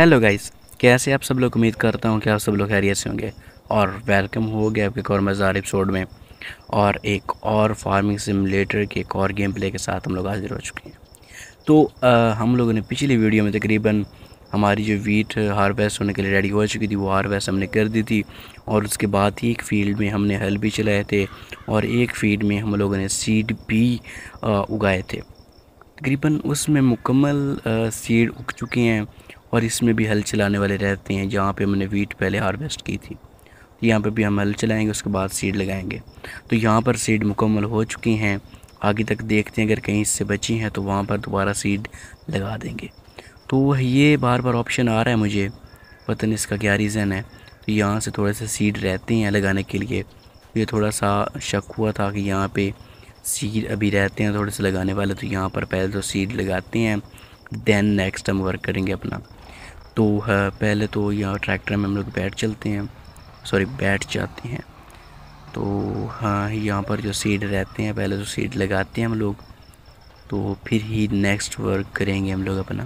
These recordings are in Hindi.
हेलो गाइस, कैसे आप सब लोग। उम्मीद करता हूँ कि आप सब लोग खैरियत से होंगे और वेलकम हो गया आपके एक और मज़ेदार एपिसोड में। और एक और फार्मिंग सिमुलेटर के एक और गेम प्ले के साथ हम लोग हाजिर हो चुके हैं। तो हम लोगों ने पिछली वीडियो में तकरीबन हमारी जो वीट हार्वेस्ट होने के लिए रेडी हो चुकी थी वो हार्वेस्ट हमने कर दी थी। और उसके बाद ही एक फील्ड में हमने हल भी चलाए थे और एक फील्ड में हम लोगों ने सीड भी उगाए थे। तकरीबन उसमें मुकम्मल सीड उग चुके हैं और इसमें भी हल चलाने वाले रहते हैं। जहाँ पे हमने वीट पहले हार्वेस्ट की थी यहाँ पे भी हम हल चलाएंगे, उसके बाद सीड लगाएंगे। तो यहाँ पर सीड मुकम्मल हो चुकी हैं। आगे तक देखते हैं, अगर कहीं से बची हैं तो वहाँ पर दोबारा सीड लगा देंगे। तो ये बार बार ऑप्शन आ रहा है, मुझे पता नहीं इसका क्या रीज़न है। तो यहाँ से थोड़े से सीड रहते हैं लगाने के लिए। ये थोड़ा सा शक हुआ था कि यहाँ पे सीड अभी रहते हैं थोड़े से लगाने वाले, तो यहाँ पर पहले तो सीड लगाते हैं, देन नेक्स्ट हम वर्क करेंगे अपना। तो पहले तो यहाँ ट्रैक्टर में हम लोग बैठ जाते हैं। तो हाँ, यहाँ पर जो सीड रहते हैं पहले तो सीड लगाते हैं हम लोग, तो फिर ही नेक्स्ट वर्क करेंगे हम लोग अपना।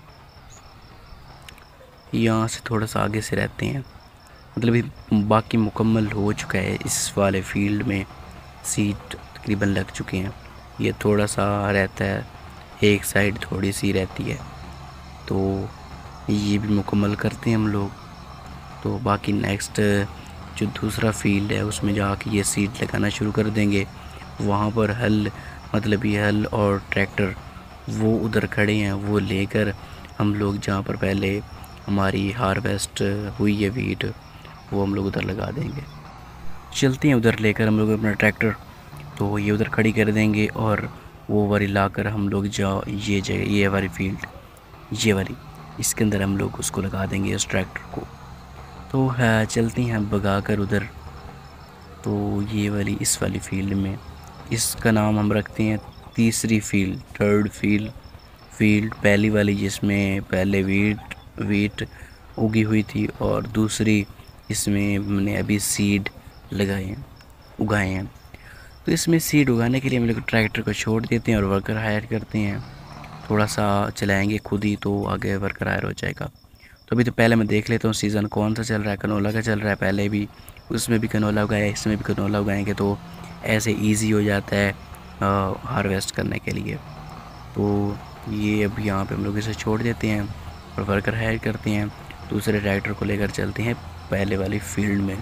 यहाँ से थोड़ा सा आगे से रहते हैं, मतलब ये बाकी मुकम्मल हो चुका है। इस वाले फील्ड में सीड तकरीबन लग चुके हैं। ये थोड़ा सा रहता है, एक साइड थोड़ी सी रहती है, तो ये भी मुकम्मल करते हैं हम लोग। तो बाकी नेक्स्ट जो दूसरा फील्ड है उसमें जाके ये सीड लगाना शुरू कर देंगे। वहाँ पर हल, मतलब ये हल और ट्रैक्टर वो उधर खड़े हैं, वो लेकर हम लोग जहाँ पर पहले हमारी हार्वेस्ट हुई है वीट, वो हम लोग उधर लगा देंगे। चलते हैं उधर लेकर हम लोग अपना ट्रैक्टर। तो ये उधर खड़ी कर देंगे और वो वाली लाकर हम लोग ये जगह, ये वाली फील्ड, ये वाली, इसके अंदर हम लोग उसको लगा देंगे इस ट्रैक्टर को। तो है चलते हैं हम भगा कर उधर। तो ये वाली, इस वाली फील्ड में, इसका नाम हम रखते हैं तीसरी फील्ड, थर्ड फील्ड पहली वाली जिसमें पहले वीट उगी हुई थी, और दूसरी इसमें हमने अभी सीड उगाए हैं। तो इसमें सीड उगाने के लिए हम लोग ट्रैक्टर को छोड़ देते हैं और वर्कर हायर करते हैं। थोड़ा सा चलाएंगे खुद ही तो आगे वर्कर हायर हो जाएगा। तो अभी तो पहले मैं देख लेता हूँ सीज़न कौन सा चल रहा है। कनोला का चल रहा है, पहले भी उसमें भी कनोला उगाया, इसमें भी कनोला उगाएंगे, तो ऐसे इजी हो जाता है हार्वेस्ट करने के लिए। तो ये अब यहाँ पे हम लोग इसे छोड़ देते हैं और वर्कर हायर करते हैं। दूसरे ट्रैक्टर को लेकर चलते हैं पहले वाली फील्ड में।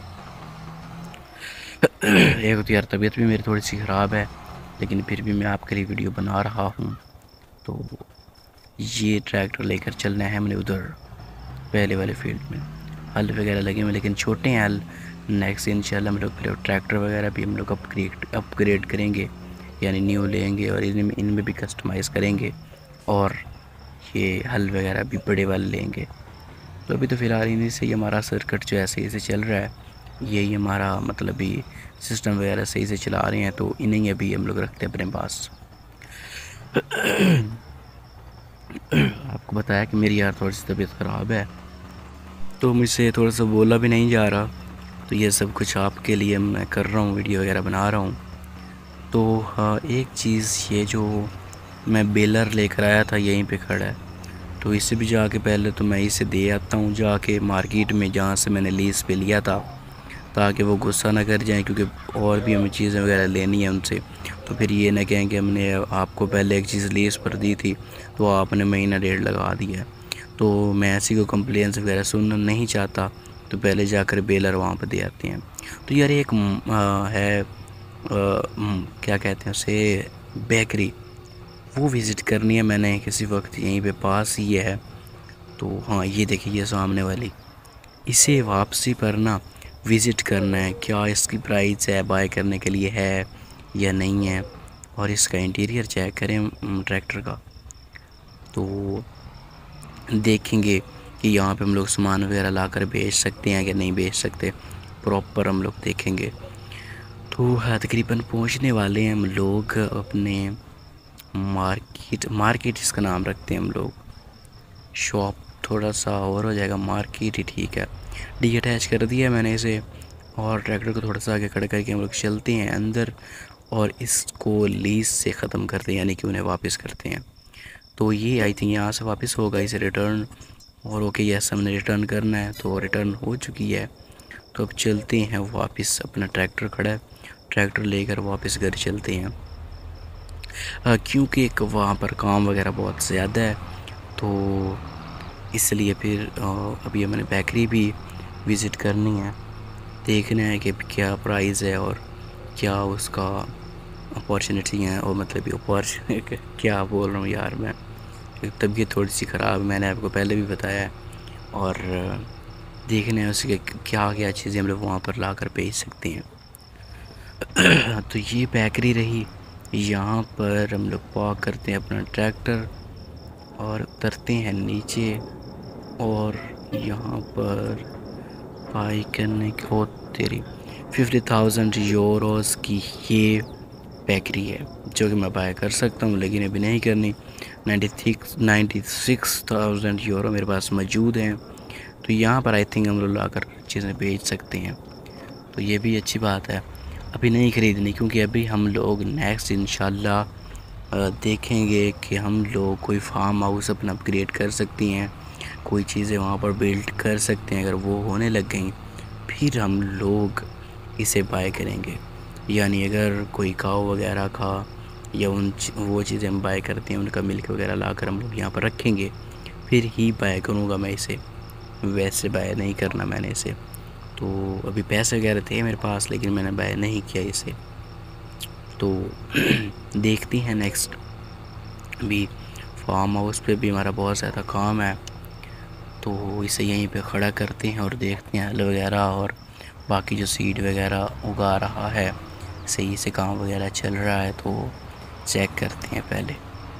एक तो यार तबीयत भी मेरी थोड़ी सी ख़राब है, लेकिन फिर भी मैं आपके लिए वीडियो बना रहा हूँ। तो ये ट्रैक्टर लेकर चलना है हमने उधर पहले वाले फील्ड में। हल वगैरह लगे हुए लेकिन छोटे हैं हल। नेक्स्ट इंशाल्लाह हम लोग पहले ट्रैक्टर वगैरह भी हम लोग अपग्रेड करेंगे, यानी न्यू लेंगे और इनमें भी कस्टमाइज़ करेंगे, और ये हल वगैरह भी बड़े वाले लेंगे। तो अभी तो फ़िलहाल इन्हीं से ही हमारा सर्किट जो है सही से चल रहा है। यही हमारा मतलब भी सिस्टम वगैरह सही से चला रहे हैं, तो इन्हें अभी हम लोग रखते हैं अपने पास। आपको बताया कि मेरी यार थोड़ी सी तबीयत ख़राब है, तो मुझसे थोड़ा सा बोला भी नहीं जा रहा। तो ये सब कुछ आपके लिए मैं कर रहा हूँ, वीडियो वगैरह बना रहा हूँ। तो हाँ, एक चीज़, ये जो मैं बेलर लेकर आया था यहीं पे खड़ा है, तो इससे भी जाके पहले तो मैं इसे दे आता हूँ जाके मार्केट में जहाँ से मैंने लीज़ पे लिया था, ताकि वो गुस्सा ना कर जाएं, क्योंकि और भी हमें चीज़ें वगैरह लेनी है उनसे। तो फिर ये ना कहें कि हमने आपको पहले एक चीज़ लीज़ पर दी थी तो आपने महीना डेढ़ लगा दिया है। तो मैं ऐसी को कंप्लेंट्स वगैरह सुनना नहीं चाहता, तो पहले जाकर बेलर वहाँ पर दे आते हैं। तो यार एक क्या कहते हैं उसे, बेकरी, वो विज़िट करनी है मैंने किसी वक्त, यहीं पे पास ही है। तो हाँ, ये देखिए ये सामने वाली, इसे वापसी पर ना विज़िट करना है, क्या इसकी प्राइस है, बाय करने के लिए है या नहीं है, और इसका इंटीरियर चेक करें ट्रैक्टर का। तो देखेंगे कि यहाँ पे हम लोग सामान वगैरह लाकर बेच सकते हैं या नहीं बेच सकते, प्रॉपर हम लोग देखेंगे। तो हाँ, तकरीबन पहुँचने वाले हैं हम लोग अपने मार्केट इसका नाम रखते हैं हम लोग। शॉप थोड़ा सा और हो जाएगा, मार्केट ही ठीक है। डी अटैच कर दिया मैंने इसे, और ट्रैक्टर को थोड़ा सा आगे खड़ा करके हम लोग चलते हैं अंदर और इसको लीज से ख़त्म करते हैं, यानी कि उन्हें वापस करते हैं। तो ये आई थिंक यहाँ से वापस होगा इसे रिटर्न, और ओके यस हमने रिटर्न करना है, तो रिटर्न हो चुकी है। तो अब चलते हैं वापस, अपना ट्रैक्टर खड़ा है, ट्रैक्टर लेकर वापस घर चलते हैं। क्योंकि वहाँ पर काम वगैरह बहुत ज़्यादा है, तो इसलिए फिर अभी हमने बेकरी भी विज़िट करनी है, देखना है कि क्या प्राइस है और क्या उसका अपॉर्चुनिटी है, और मतलब अपॉर्चुनिटी क्या बोल रहा हूँ यार मैं, तबीयत थोड़ी सी ख़राब, मैंने आपको पहले भी बताया है। और देखना है उसके क्या क्या चीज़ें हम लोग वहाँ पर ला कर बेच सकते हैं। तो ये बेकरी रही, यहाँ पर हम लोग पार्क करते हैं अपना ट्रैक्टर और उतरते हैं नीचे। और यहाँ पर बाई करने की हो तेरी 50,000 यूरोस की ये बेकरी है, जो कि मैं बाय कर सकता हूँ, लेकिन अभी नहीं करनी। 96,000 यूरो मेरे पास मौजूद हैं, तो यहाँ पर आई थिंक हम लोग लाकर चीज़ें बेच सकते हैं। तो ये भी अच्छी बात है, अभी नहीं ख़रीदनी, क्योंकि अभी हम लोग नेक्स्ट इंशाल्लाह देखेंगे कि हम लोग कोई फार्म हाउस अपना अपग्रेड कर सकती हैं, कोई चीज़ें वहाँ पर बिल्ड कर सकते हैं। अगर वो होने लग गई फिर हम लोग इसे बाय करेंगे। यानी अगर कोई काऊ वगैरह का या वो चीज़ें हम बाय करते हैं, उनका मिल्क वगैरह लाकर हम लोग यहाँ पर रखेंगे, फिर ही बाय करूँगा मैं इसे, वैसे बाय नहीं करना मैंने इसे। तो अभी पैसे वगैरह थे मेरे पास, लेकिन मैंने बाय नहीं किया इसे। तो देखती हैं नेक्स्ट, अभी फार्म हाउस पे भी हमारा बहुत ज़्यादा काम है, तो इसे यहीं पे खड़ा करते हैं और देखते हैं हल वगैरह और बाकी जो सीड वगैरह उगा रहा है सही से काम वगैरह चल रहा है, तो चेक करते हैं पहले।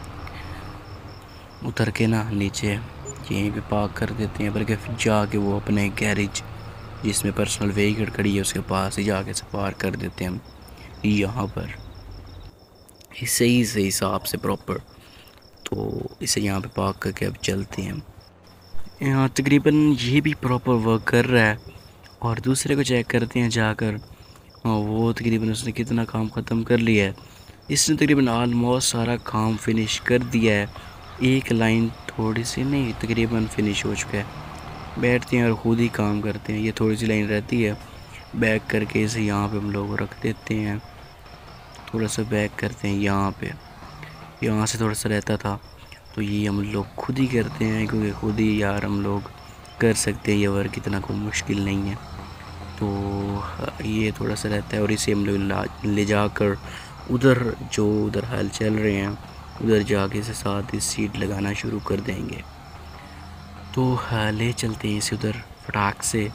उतर के ना नीचे यहीं पे पार्क कर देते हैं, बल्कि फिर जाके वो अपने गैरेज जिसमें पर्सनल व्हीकल खड़ी है उसके पास ही जाके से पार्क कर देते हैं हम यहाँ पर, सही से हिसाब से प्रॉपर। तो इसे यहाँ पे पार्क करके अब चलते हैं। यहाँ तकरीबन ये भी प्रॉपर वर्क कर रहा है, और दूसरे को चेक करते हैं जाकर। वो तकरीबन उसने कितना काम ख़त्म कर लिया है, इसने तकरीबन आलमोस्ट सारा काम फिनिश कर दिया है। एक लाइन थोड़ी सी नहीं, तकरीबन फिनिश हो चुका है। बैठते हैं और ख़ुद ही काम करते हैं, ये थोड़ी सी लाइन रहती है, बैक करके इसे यहाँ पे हम लोग रख देते हैं। थोड़ा सा बैक करते हैं यहाँ पे, यहाँ से थोड़ा सा रहता था, तो ये हम लोग खुद ही करते हैं, क्योंकि खुद ही यार हम लोग कर सकते हैं, ये वर्क इतना कोई मुश्किल नहीं है। तो ये थोड़ा सा रहता है, और इसे हम लोग ले जाकर उधर हल चल रहे हैं उधर जाके से साथ ही सीड लगाना शुरू कर देंगे। तो ले चलते हैं इसे उधर फटाक से।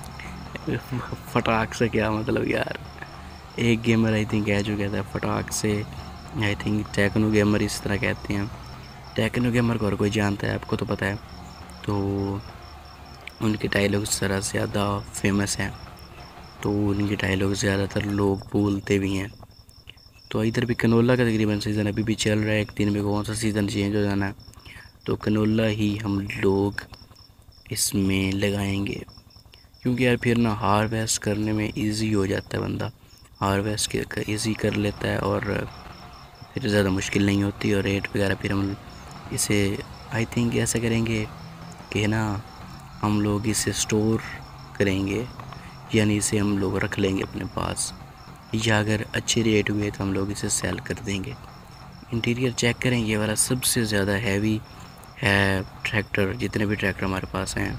फटाक से क्या मतलब यार, एक गेमर आई थिंक कह चुका था फटाक से, आई थिंक टेक्नो गेमर इस तरह कहते हैं। टेक्नो गेमर को और कोई जानता है, आपको तो पता है। तो उनके डायलॉग ज़रा ज़्यादा फेमस हैं, तो उनके डायलॉग ज़्यादातर लोग बोलते भी हैं। तो इधर भी कनोला का तकरीबन सीज़न अभी भी चल रहा है, एक दिन में कौन सा सीज़न चेंज हो जाना है, तो कनोला ही हम लोग इसमें लगाएंगे। क्योंकि यार फिर ना हार्वेस्ट करने में इजी हो जाता है, बंदा हार्वेस्ट इजी कर लेता है और फिर ज़्यादा मुश्किल नहीं होती। और रेट वगैरह फिर हम इसे आई थिंक ऐसा करेंगे कि ना हम लोग इसे स्टोर करेंगे, यानी इसे हम लोग रख लेंगे अपने पास, या अगर अच्छे रेट हुए तो हम लोग इसे सेल कर देंगे। इंटीरियर चेक करेंगे, ये वाला सबसे ज़्यादा हैवी है ट्रैक्टर, जितने भी ट्रैक्टर हमारे पास हैं।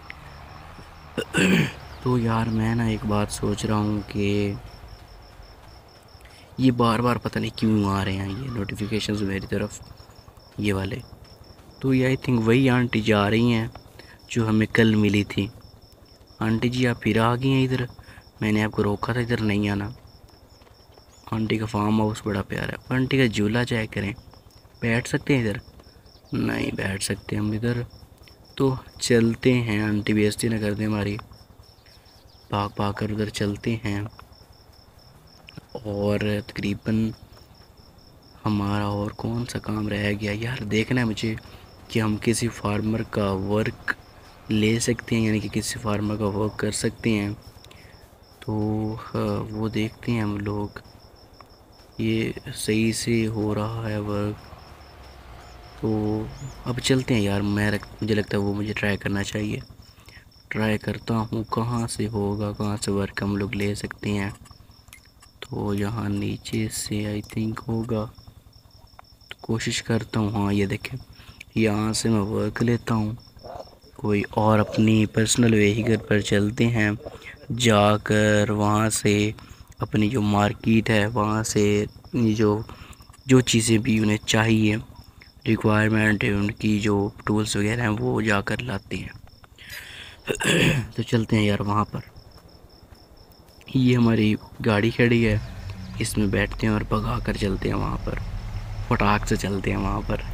तो यार मैं ना एक बात सोच रहा हूँ कि ये बार बार पता नहीं क्यों आ रहे हैं ये नोटिफिकेशंस मेरी तरफ, ये वाले। तो ये आई थिंक वही आंटी जा रही हैं जो हमें कल मिली थी। आंटी जी आप फिर आ गई हैं इधर, मैंने आपको रोका था इधर नहीं आना। आंटी का फार्म हाउस बड़ा प्यारा है, आंटी का झूला चेक करें, बैठ सकते हैं इधर? नहीं बैठ सकते हम इधर, तो चलते हैं, आंटी बेइज्जती ना कर दें हमारी। भाग भाग कर उधर चलते हैं, और तकरीबन हमारा और कौन सा काम रह गया यार, देखना है मुझे कि हम किसी फार्मर का वर्क ले सकते हैं, यानी कि किसी फार्मर का वर्क कर सकते हैं। तो वो देखते हैं हम लोग, ये सही से हो रहा है वर्क। तो अब चलते हैं यार, मुझे लगता है वो मुझे ट्राई करना चाहिए। ट्राई करता हूँ कहाँ से होगा, कहाँ से वर्क हम लोग ले सकते हैं। तो यहाँ नीचे से आई थिंक होगा, तो कोशिश करता हूँ। हाँ ये देखें, यहाँ से मैं वर्क लेता हूँ कोई, और अपनी पर्सनल व्हीकल पर चलते हैं, जाकर वहाँ से अपनी जो मार्केट है वहाँ से जो जो चीज़ें भी उन्हें चाहिए, रिक्वायरमेंट है उनकी, जो टूल्स वगैरह हैं वो जाकर लाते हैं। तो चलते हैं यार वहाँ पर। ये हमारी गाड़ी खड़ी है, इसमें बैठते हैं और भगा कर चलते हैं वहाँ पर, फटाक से चलते हैं वहाँ पर।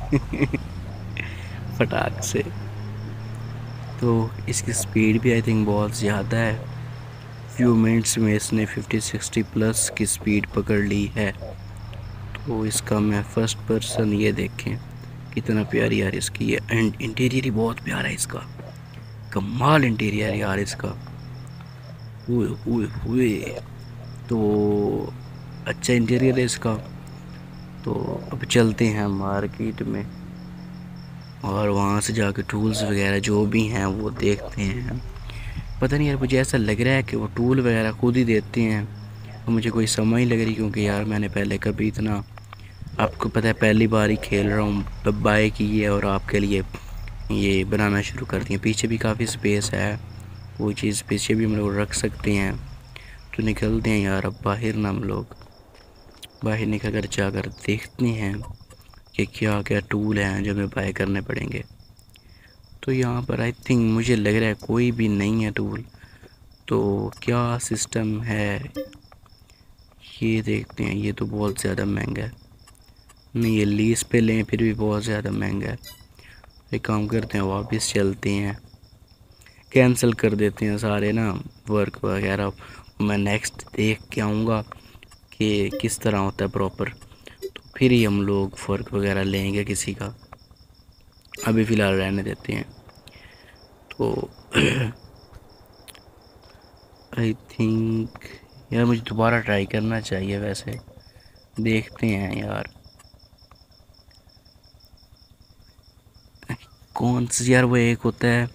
फटाक से। तो इसकी स्पीड भी आई थिंक बहुत ज़्यादा है, फ्यू मिनट्स में इसने 50-60 प्लस की स्पीड पकड़ ली है। तो इसका मैं फर्स्ट पर्सन, ये देखें कितना प्यारी यार इसकी ये इंटीरियर ही बहुत प्यारा है इसका, कमाल इंटीरियर यार इसका। हुए तो अच्छा इंटीरियर है इसका। तो अब चलते हैं मार्केट में और वहाँ से जाके टूल्स वगैरह जो भी हैं वो देखते हैं। पता नहीं यार, मुझे ऐसा लग रहा है कि वो टूल वगैरह खुद ही देते हैं, और मुझे कोई समझ नहीं लग रही, क्योंकि यार मैंने पहले कभी इतना, आपको पता है पहली बार ही खेल रहा हूँ बाइक की है, और आपके लिए ये बनाना शुरू कर दिया। पीछे भी काफ़ी स्पेस है, वो चीज़ पीछे भी हम लोग रख सकते हैं। तो निकलते हैं यार अब बाहर ना, हम लोग बाहर निकल कर जाकर देखते हैं कि क्या क्या टूल हैं जो हमें बाय करने पड़ेंगे। तो यहाँ पर आई थिंक मुझे लग रहा है कोई भी नहीं है टूल। तो क्या सिस्टम है ये देखते हैं। ये तो बहुत ज़्यादा महंगा है, नहीं ये लीज पे लें फिर भी बहुत ज़्यादा महंगा है। एक काम करते हैं, वापस चलते हैं, कैंसिल कर देते हैं सारे ना वर्क वगैरह। मैं नेक्स्ट देख के आऊँगा कि किस तरह होता है प्रॉपर, तो फिर ही हम लोग फ़र्क वगैरह लेंगे किसी का। अभी फ़िलहाल रहने देते हैं। तो आई थिंक यार मुझे दोबारा ट्राई करना चाहिए वैसे, देखते हैं यार कौन सी। यार वो एक होता है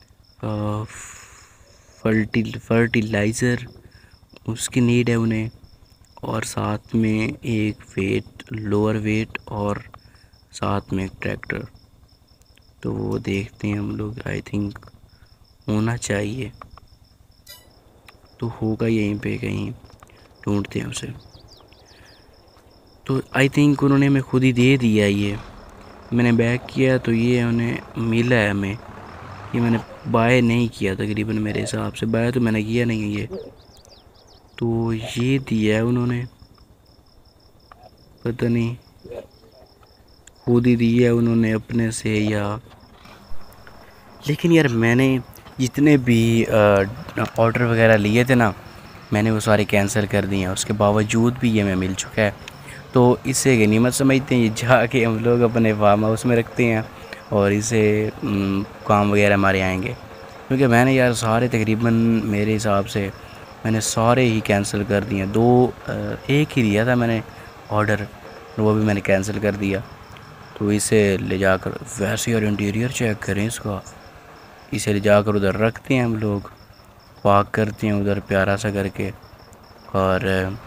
फर्टिलाइज़र, उसकी नीड है उन्हें, और साथ में एक वेट, लोअर वेट, और साथ में एक ट्रैक्टर। तो वो देखते हैं हम लोग, आई थिंक होना चाहिए, तो होगा यहीं पे कहीं, ढूंढते हैं उसे। तो आई थिंक उन्होंने हमें खुद ही दे दिया, ये मैंने बैक किया तो ये उन्हें मिला है हमें। ये मैंने बाय नहीं किया तकरीबन, मेरे हिसाब से बाय तो मैंने किया नहीं है ये, तो ये दिया है उन्होंने, पता नहीं खुद ही दिया है उन्होंने अपने से या। लेकिन यार मैंने जितने भी ऑर्डर वगैरह लिए थे ना, मैंने वो सारे कैंसिल कर दिए हैं, उसके बावजूद भी ये हमें मिल चुका है। तो इसे गनीमत समझते हैं, ये जाके हम लोग अपने फार्म हाउस में रखते हैं, और इसे काम वगैरह हमारे आएंगे। क्योंकि मैंने यार सारे तकरीबन मेरे हिसाब से मैंने सारे ही कैंसिल कर दिए। एक ही दिया था मैंने ऑर्डर, वो भी मैंने कैंसिल कर दिया। तो इसे ले जाकर, वैसे और इंटीरियर चेक करें इसका, इसे ले जाकर उधर रखते हैं हम लोग, पार्क करते हैं उधर प्यारा सा करके। और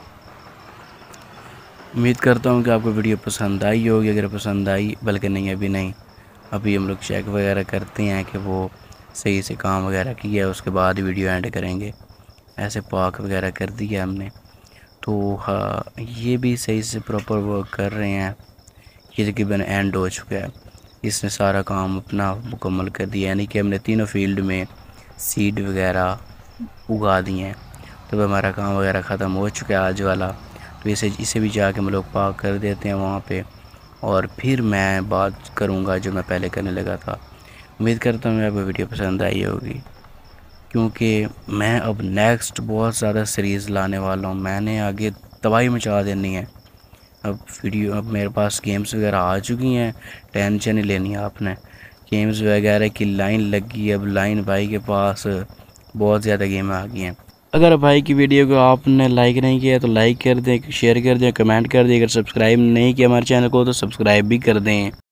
उम्मीद करता हूँ कि आपको वीडियो पसंद आई होगी। अगर पसंद आई, बल्कि नहीं अभी नहीं, अभी हम लोग चेक वगैरह करते हैं कि वो सही से काम वगैरह किया है, उसके बाद वीडियो एंड करेंगे। ऐसे पार्क वगैरह कर दिया हमने, तो हाँ ये भी सही से प्रॉपर वर्क कर रहे हैं। ये तकरीबन एंड हो चुका है, इसने सारा काम अपना मुकम्मल कर दिया, यानी कि हमने तीनों फील्ड में सीड वगैरह उगा दिए हैं। तो हमारा काम वगैरह ख़त्म हो चुका है आज वाला। तो इसे भी जाके हम लोग पार्क कर देते हैं वहाँ पे, और फिर मैं बात करूँगा जो मैं पहले करने लगा था। उम्मीद करता हूँ आपको वीडियो पसंद आई होगी, क्योंकि मैं अब नेक्स्ट बहुत ज़्यादा सीरीज़ लाने वाला हूँ। मैंने आगे तबाही मचा देनी है। अब मेरे पास गेम्स वगैरह आ चुकी हैं, टेंशन नहीं लेनी आपने। गेम्स वगैरह की लाइन लगी, अब लाइन भाई के पास बहुत ज़्यादा गेम आ गई हैं। अगर भाई की वीडियो को आपने लाइक नहीं किया तो लाइक कर दें, शेयर कर दें, कमेंट कर दें। अगर सब्सक्राइब नहीं किया हमारे चैनल को तो सब्सक्राइब भी कर दें।